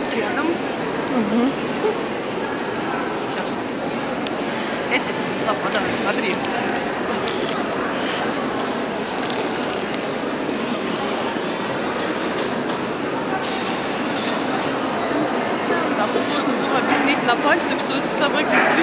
рядом. Угу. Сейчас. Эти западают, смотри. Там сложно было объяснить на пальцах, что это собаки.